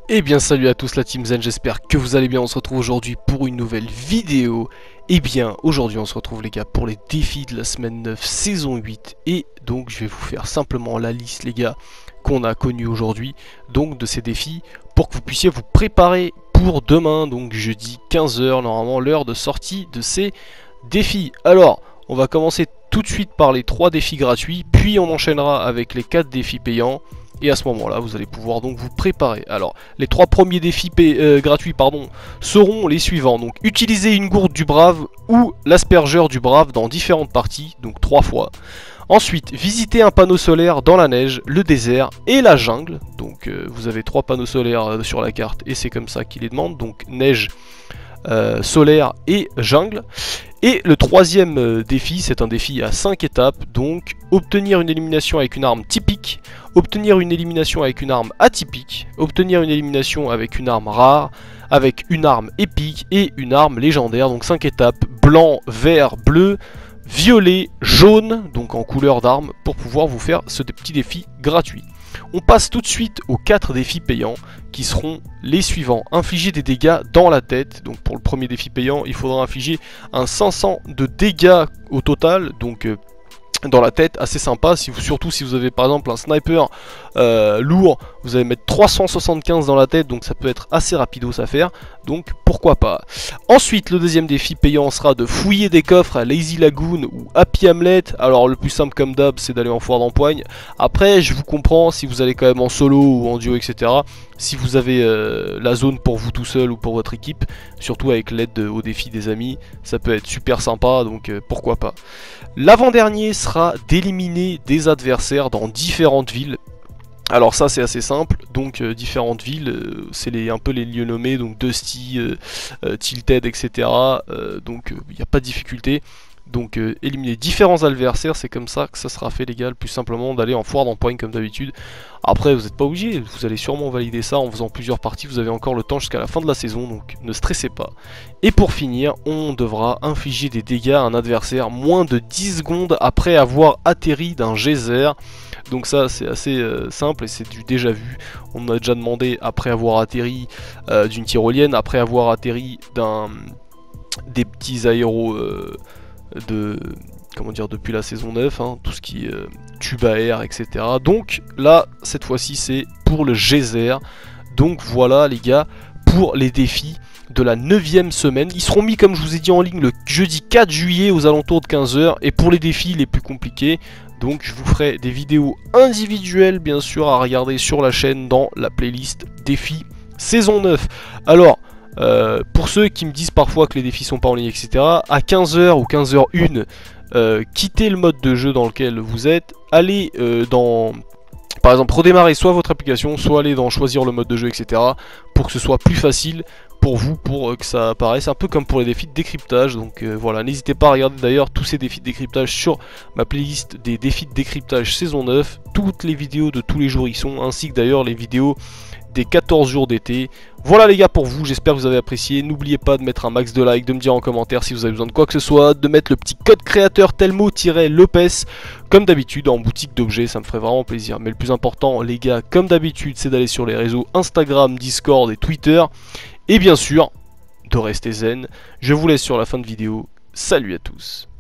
Eh bien salut à tous la team Zen, j'espère que vous allez bien, on se retrouve aujourd'hui pour une nouvelle vidéo. Eh bien aujourd'hui on se retrouve les gars pour les défis de la semaine 9 saison 8. Et donc je vais vous faire simplement la liste les gars qu'on a connue aujourd'hui, donc de ces défis, pour que vous puissiez vous préparer pour demain, donc jeudi 15 h normalement l'heure de sortie de ces défis. Alors on va commencer tout de suite par les 3 défis gratuits, puis on enchaînera avec les 4 défis payants. Et à ce moment-là, vous allez pouvoir donc vous préparer. Alors, les 3 premiers défis gratuits seront les suivants. Donc, utiliser une gourde du brave ou l'aspergeur du brave dans différentes parties, donc 3 fois. Ensuite, visiter un panneau solaire dans la neige, le désert et la jungle. Donc, vous avez 3 panneaux solaires sur la carte et c'est comme ça qu'il les demande. Donc, neige, solaire et jungle. Et le troisième défi, c'est un défi à 5 étapes, donc obtenir une élimination avec une arme typique, obtenir une élimination avec une arme atypique, obtenir une élimination avec une arme rare, avec une arme épique et une arme légendaire, donc 5 étapes, blanc, vert, bleu, violet, jaune, donc en couleur d'arme, pour pouvoir vous faire ce petit défi gratuit. On passe tout de suite aux 4 défis payants qui seront les suivants. Infliger des dégâts dans la tête. Donc pour le premier défi payant, il faudra infliger un 500 de dégâts au total. Donc dans la tête, assez sympa, surtout si vous avez par exemple un sniper lourd, vous allez mettre 375 dans la tête, donc ça peut être assez rapidos à faire, donc pourquoi pas. Ensuite, le deuxième défi payant sera de fouiller des coffres à Lazy Lagoon ou Happy Hamlet. Alors le plus simple comme d'hab, c'est d'aller en foire d'empoigne. Après, je vous comprends, si vous allez quand même en solo ou en duo, etc., si vous avez la zone pour vous tout seul ou pour votre équipe, surtout avec l'aide au défi des amis, ça peut être super sympa, donc pourquoi pas. L'avant-dernier sera d'éliminer des adversaires dans différentes villes. Alors ça c'est assez simple, donc différentes villes, c'est un peu les lieux nommés, donc Dusty, Tilted, etc. Donc il n'y a pas de difficulté. Donc éliminer différents adversaires, c'est comme ça que ça sera fait les gars, le plus simplement d'aller en foire d'empoigne comme d'habitude. Après vous n'êtes pas obligé, vous allez sûrement valider ça en faisant plusieurs parties, vous avez encore le temps jusqu'à la fin de la saison, donc ne stressez pas. Et pour finir, on devra infliger des dégâts à un adversaire moins de 10 secondes après avoir atterri d'un geyser. Donc ça c'est assez simple et c'est du déjà vu. On a déjà demandé après avoir atterri d'une tyrolienne, après avoir atterri des petits aéros depuis la saison 9, hein, tout ce qui est tube à air, etc. Donc là, cette fois-ci, c'est pour le geyser. Donc voilà les gars, pour les défis de la 9ème semaine. Ils seront mis, comme je vous ai dit, en ligne le jeudi 4 juillet aux alentours de 15 h. Et pour les défis les plus compliqués, donc je vous ferai des vidéos individuelles, bien sûr, à regarder sur la chaîne dans la playlist défis saison 9. Alors, pour ceux qui me disent parfois que les défis sont pas en ligne, etc., à 15 h ou 15 h 1, quittez le mode de jeu dans lequel vous êtes, allez par exemple, redémarrer soit votre application, soit aller dans choisir le mode de jeu, etc., pour que ce soit plus facile pour vous, pour que ça apparaisse, un peu comme pour les défis de décryptage. Donc voilà, n'hésitez pas à regarder d'ailleurs tous ces défis de décryptage sur ma playlist des défis de décryptage saison 9, toutes les vidéos de tous les jours y sont, ainsi que d'ailleurs les vidéos des 14 jours d'été. Voilà les gars pour vous, j'espère que vous avez apprécié. N'oubliez pas de mettre un max de like, de me dire en commentaire si vous avez besoin de quoi que ce soit, de mettre le petit code créateur Telmo-Lopez comme d'habitude en boutique d'objets, ça me ferait vraiment plaisir. Mais le plus important les gars, comme d'habitude, c'est d'aller sur les réseaux Instagram, Discord et Twitter. Et bien sûr, de rester zen. Je vous laisse sur la fin de vidéo. Salut à tous.